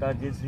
मरता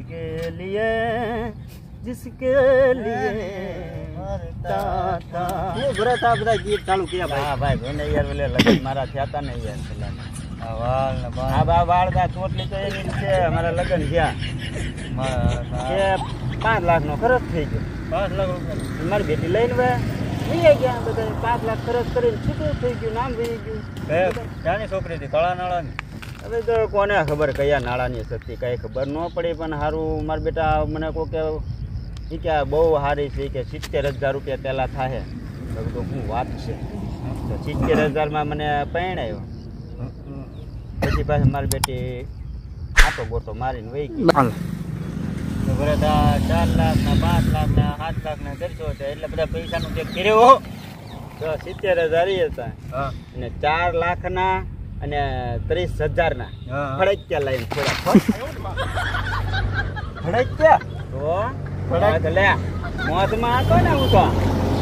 जिसके लिए मरता था। હું ભરત આ બધા ગીત ચાલુ કર્યા ભાઈ? હા ભાઈ મને યાર ઓલે લગન મારા થયા હતા ને યાર પેલા આ વાળ ને બાળ આ વાળ દા ચોટલી તો એની છે અમારા લગન થયા કે 5 લાખ નો ખર્ચ થઈ ગયો 5 લાખ રૂપિયા મારી બેટી લઈને વહી ગયા બધા 5 લાખ ખર્ચ કરીને છૂટું થઈ ગયું નામ વહી ગયું જાની છોકરી હતી કળા નાળાની હવે તો કોને ખબર કયા નાળાની શક્તિ કઈ ખબર ન પડી પણ સારું મારા બેટા મને કહો કે એ કે બહુ સારી છે કે 70,000 રૂપિયા પહેલાં થાય તો હું વાત છે તો 70,000 મને પરણાયો પછી પાછી મારી બેટી આટો ગોટો મારીને વહી ગઈ બધા 4 લાખ ના 5 લાખ ના 7 લાખ ના કરશો એટલે બધા પૈસાનું જે કર્યો તો 70,000 હતા અને 4 લાખ ના અને 30,000 ના ફળક્યા લાઈન થોડા ફળક્યા તો ફળક લે મોજમાં હતો ને હું તો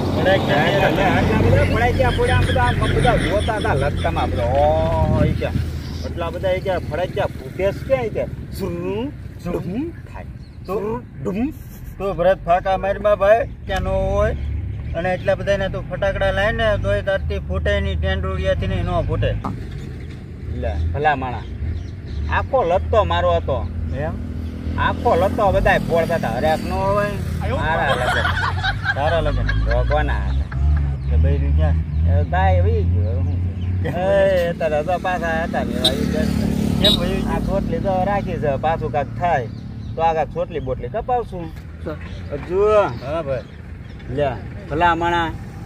ફળક્યા પૂરા બધા જોતા હતા લગતામાં બધા ઓ કે એટલા બધા કે ફળક્યા ભૂકેશ ક્યાં કે સુરું સુડું થાય તો ભરત ફાકા મારમાં ભાઈ ક્યાં ન હોય અને એટલા બધાને તું ફટાકડા લાય ને તોય તારથી ફૂટે ની ટેન્ડુડિયાથી નહીં ન ફૂટે લે ભલા માણા આખો લત્તો મારો હતો એમ આખો લત્તો બધા ફોડતા હતા હરેક નો હોય મારા લગન તારા લગન ભગવાના હતા બૈરું ક્યાં ગાય વહી ગયો અત્યારે તો પાછા હતા કેમ ભાઈ આ ચોટલી તો રાખી છે પાછું કાંક થાય તો આગળ ચોટલી બોટલી કપાવશું જુઓ હા ભાઈ લે ભલા માણા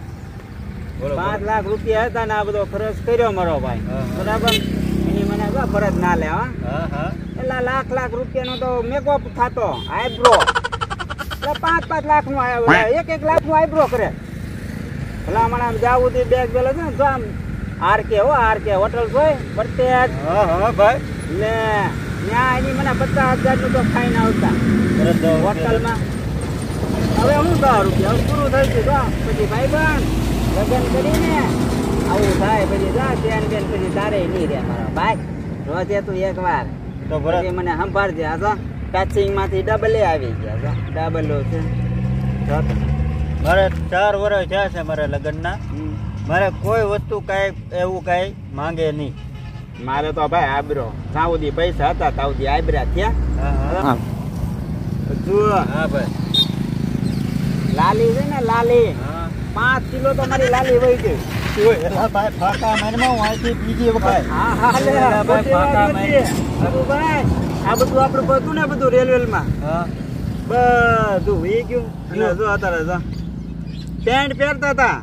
5 લાખ રૂપિયા હતા ને આ બધો ખર્ચ કર્યો મારો ભાઈ બરાબર એની મને ફરજ ના લે હા એટલા લાખ રૂપિયાનો તો મેકઅપ થતો આઈબ્રો 5 લાખ નું 1 લાખ નું આઈબ્રો કરે ભલા માણા જાવું થી બેગ બેલો છે ને તો આમ આરકે હોટલ જોઈ વર્તેજ હા ભાઈ લે ત્યાં એની મને 50,000 નું તો ખાઈને આવતા હોટલમાં હવે હું 10 રૂપિયા પૂરું થઈ ગયું પછી ભાઈ બન લગ્ન કરીને આવું થાય પછી જા બેન પછી તારે નહીં રે મારા ભાઈ રોજે તું એક વાર તો પછી મને સંભાળજે આ તો કાચિંગ માંથી ડબલે આવી ગયા ડબલો છે મારે 4 વર્ષ થયા છે મારા લગ્નના મારે કોઈ વસ્તુ કઈ એવું કઈ માંગે નહીં મારે તો ભાઈ આબરો સાઉદી પૈસા હતા સાઉદી આબરા થયા જુઓ હા ભાઈ લાલી છે ને લાલી 5 કિલો તો મારી લાલી વહી ગઈ ફાકા મનમાં હું અહીંથી બીજી વખત ભાઈ આ બધું આપણું બધું ને બધું રેલવેમાં બધું વહી ગયું અને જો અત્યારે પેન્ટ પહેરતા હતા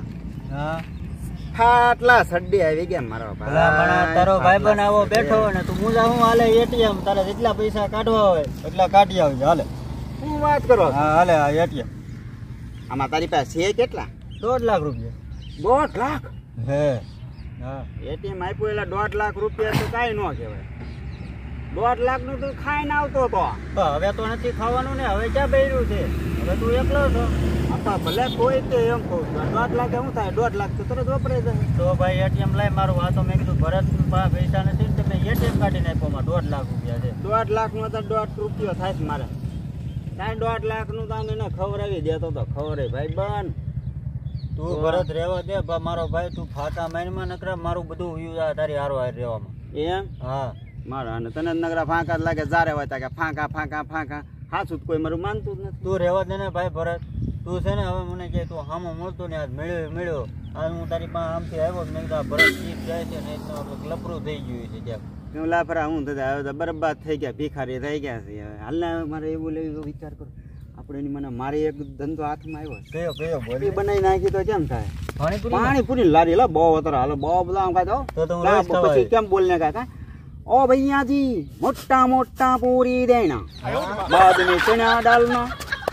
આટલા સડ્ડી આવી ગયા મારો ભાઈ તારો ભાઈબંધ આવો બેઠો ને તું મુજા હું હાલે એટીએમ તારે જેટલા પૈસા કાઢવા હોય એટલા કાઢી આવજો હાલે હું વાત કરો હા હાલે એટીએમ આમાં તારી પાસે છે કેટલા 1.5 લાખ રૂપિયા 1.5 લાખ હે હા એટીએમ આપ્યું એટલે 1.5 લાખ રૂપિયા તો કાંઈ ન કહેવાય 1.5 લાખ નું તું ખાઈને આવતો હતો હવે તો નથી ખાવાનું ને હવે ક્યાં બૈરું છે હવે તું એકલો છો ભલે કોઈ તે એમ કહું છું 1.5 લાખ શું થાય 1.5 લાખ તો તરત વપરાઈ જાય તો ભાઈ એટીએમ લાય મારું આ તો મેં કીધું ભરત પૈસા નથી ને તમે એટીએમ કાઢીને આપ્યો માં 1.5 લાખ રૂપિયા છે 1.5 લાખ નું તો 1.5 રૂપિયો થાય છે મારે કાંઈ 1.5 લાખ નું તો એને ખવડાવી દેતો તો ખવડે ભાઈ બન તું ભરત રહેવા દે મારો ભાઈ તું ફાટા માઇનમાં નકરા મારું બધું વ્યૂ તારી હારો હાર રહેવામાં એમ હા મારા અને તને નકરા ફાંકા જ લાગે જારે હોય કે ફાંકા હાચું કોઈ મારું માનતું જ નથી તું રહેવા દે ને ભાઈ ભરત તું છે ને હવે મને કે તું હામો મળતો ને આજ મળ્યો આજ હું તારી પાસે આમથી આવ્યો મેં કીધું ભરત જીત જાય છે ને લપરું થઈ ગયું છે ક્યાંક લાફરા હું થતા હવે તો બરબાદ થઈ ગયા ભિખારી થઈ ગયા છે હાલને મારે એવું લેવું વિચાર કરો આપણે એની મને મારી એક ધંધો હાથમાં આવ્યો કયો બોલી બનાવી નાખી તો કેમ થાય પાણીપુરી લારી લા બહુ અત્યારે હાલો બહુ બધા આમ ખાતો પછી કેમ બોલને કાકા ओ भैया जी मोटा मोटा पूरी देना बाद में चना डालना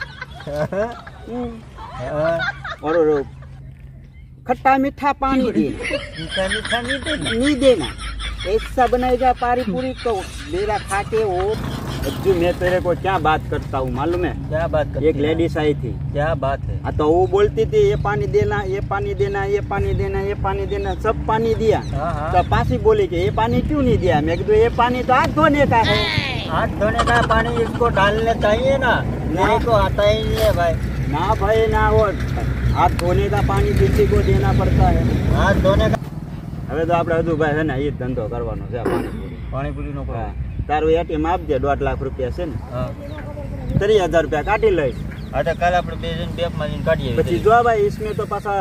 और खट्टा मीठा पानी देना नहीं देना ऐसा बनाएगा पारी पूरी तो मेरा खा के वो जो मैं तेरे को क्या बात करता हूँ मालूम है क्या बात करती एक लेडीज आई थी क्या बात है हाँ तो वो बोलती थी ये पानी देना ये पानी देना ये पानी देना ये पानी देना सब पानी दिया तो पासी बोली कि ये पानी क्यों नहीं दिया मैं कहा ये पानी तो हाथ धोने का है हाथ धोने का पानी इसको डालने चाहिए ना, मेरे को आता ही नहीं है भाई। ना भाई ना, वो हाथ धोने का पानी किसी को देना पड़ता है। हाथ धोने का હવે તો આપણે હજુ ભાઈ છે ને એ જ ધંધો કરવાનો છે પાણીપુરી નો હા તારું એટીએમ આપજે 1.5 લાખ રૂપિયા છે ને હા 30,000 રૂપિયા કાઢી લઈશ હા તો કાલે આપણે બે જણ બેક માં જઈને કાઢીએ પછી જો ભાઈ इसमें तो पासा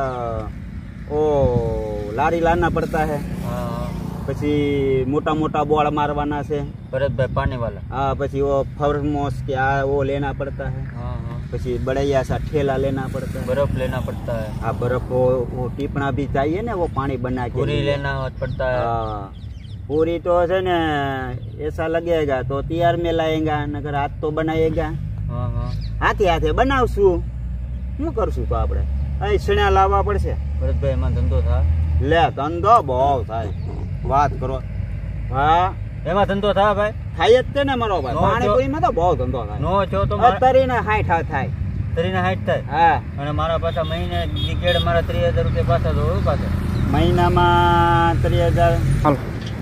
ओ लारी लाना पड़ता है हाँ પછી મોટા મોટા બોળ મારવાના છે भरत भाई पानी वाला हाँ પછી वो थर्मोस क्या वो लेना पड़ता है हाँ हाँ પછી बड़ैया सा ठेला लेना पड़ता है बर्फ लेना पड़ता है हाँ बर्फ वो टीपना भी चाहिए ना वो पानी बना के पूरी लेना पड़ता है हाँ पूरी तो है ना ऐसा लगेगा तो तैयार में लाएगा नगर हाथ तो बनाएगा हाँ हाँ हाथे हाथे बनावશું શું કરશું તો આપણે અહીં સણ્યા લાવવા પડશે भरत भाई એમાં ધંધો था લે ધંધો બહુ થાય વાત કરો હા એમાં ધંધો था भाई થાય જ છે ને મારો ભાઈ નો પાણીપુરીમાં તો બહુ ધંધો થાય નો છો તો અત્યારેને 60 થાય તરીને હાઈટ થાય હા અને મારા પાછા મહિને ટિકિટ મારા 30,000 રૂપિયા પાછા તો પાછા મહિનામાં 30,000 હાલો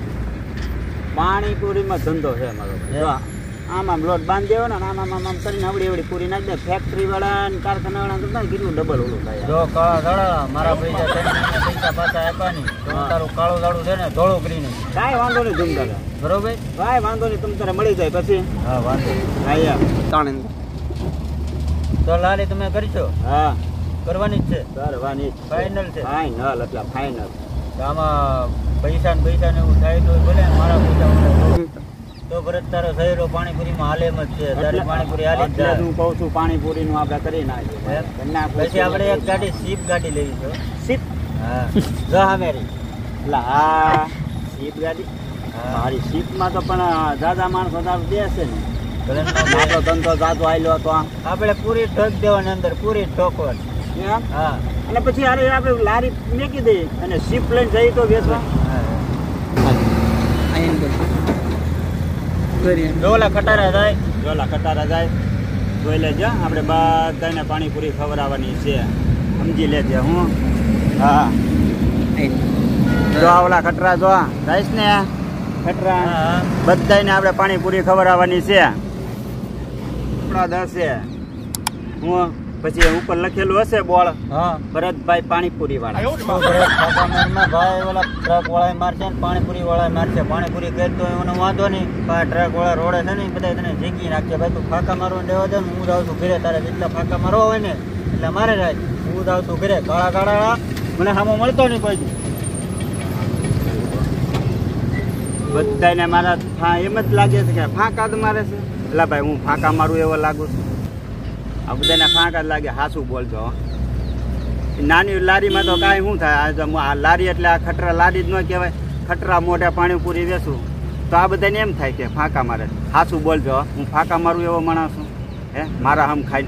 પાણીપુરીમાં ધંધો છે મારો ભાઈ જો આમ આમ લોટ બાંધી દેવો ને આમ આમ આમ કરીને આવડી આવડી પૂરી નાખી દે ફેક્ટરી વાળા ને કારખાના વાળા કરતા કેટલું ડબલ ઓલું થાય જો કાળા દાડા મારા પૈસા 3 મહિના પૈસા પાછા આપ્યા નહીં તો તારું કાળું દાડું છે ને ધોળું કરીને કાંઈ વાંધો નહીં ઝુમતા બરોબર કાંઈ વાંધો નહીં તમ તારે મળી જાય પછી હા વાંધો હા યાર તાણે તો લાલી તમે કરશો હા કરવાની જ છે કરવાની ફાઇનલ છે ફાઇનલ એટલે ફાઇનલ તો આમાં પૈસા ને એવું થાય તો ભલે મારા પૈસા તો ભરત તારો શહેરો પાણીપુરીમાં હાલે એમ જ છે તારી પાણીપુરી હાલી જ એટલે જાય હું કહું છું પાણીપુરીનું આપણે કરી નાખીએ પછી આપણે એક ગાડી સીપ ગાડી લેવી છે સીપ હા જો હા મેરી એટલે હા સીપ ગાડી હા મારી સીપમાં તો પણ દાદા માણસો તારું દેશે ને ભલે આપણો ધંધો જાતો આવેલો હતો આમ આપણે પૂરી ઠોક દેવાની અંદર પૂરી ઠોકવાની એમ હા અને પછી અરે આપણે લારી મેકી દઈએ અને સીપ લઈને જઈએ તો વેચવા ડોલા ખટારા જાય જોલા કટારા જાય જોઈ લેજે આપણે બધાને પાણીપુરી ખવડાવવાની છે સમજી લેજે હું હા જો ઓલા ખટરા જો જઈશ ને ખટરા હા બધાને આપણે પાણીપુરી ખવડાવવાની છે આપણા 10 છે હું પછી ઉપર લખેલું હશે બોળ હા ભરતભાઈ પાણીપુરી વાળા તો ભરત ખાતામાં ભાઈ ઓલા ટ્રક વાળા મારશે ને પાણીપુરી વાળા મારશે પાણીપુરી કરતો એનો વાંધો નહીં પણ ટ્રક વાળા રોડે છે ને બધા તને ઝીકી નાખશે ભાઈ તું ફાંકા મારવા દેવા દે ને હું જાઉં છું ઘરે તારે જેટલા ફાંકા મારવા હોય ને એટલે મારે રાજ હું જાઉં છું ઘરે કાળા કાળા મને સામો મળતો નહીં કોઈ બધાને મારા એમ જ લાગે છે કે ફાંકા જ મારે છે એટલે ભાઈ હું ફાંકા મારું એવો લાગુ છું આ બધાને ફાંકા જ લાગે હાસું બોલજો નાની લારીમાં તો કાંઈ શું થાય આ લારી એટલે આ ખટરા લારી જ ન કહેવાય ખટરા મોઢે પાણીપુરી વેચું તો આ બધાને એમ થાય કે ફાંકા મારે હાસું બોલજો હું ફાંકા મારું એવો માણસ છું હે મારા હમ ખાઈ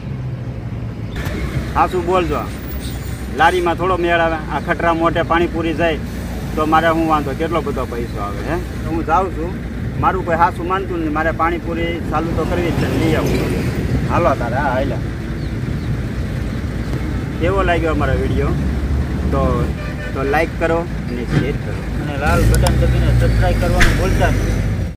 હાસું બોલજો લારીમાં થોડો મેળ આવે આ ખટરા મોઢે પાણીપુરી જાય તો મારે હું વાંધો કેટલો બધો પૈસો આવે હે હું જાઉં છું મારું કોઈ હાસું માનતું નહીં મારે પાણીપુરી ચાલુ તો કરવી જ છે લઈ આવું હાલો તારે હા હાલ્યા કેવો લાગ્યો અમારો વિડીયો તો લાઈક કરો અને શેર કરો અને લાલ બટન દબીને સબસ્ક્રાઈબ કરવાનું ભૂલતા નહીં